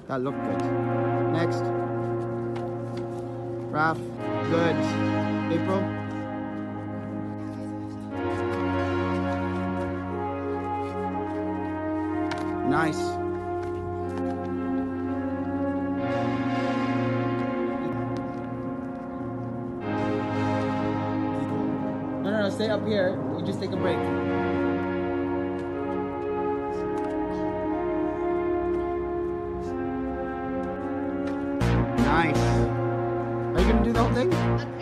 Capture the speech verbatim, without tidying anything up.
That looked good. Next. Raf. Good. April. Nice. No, no, no, stay up here. You just take a break. Nice. Are you gonna do the whole thing?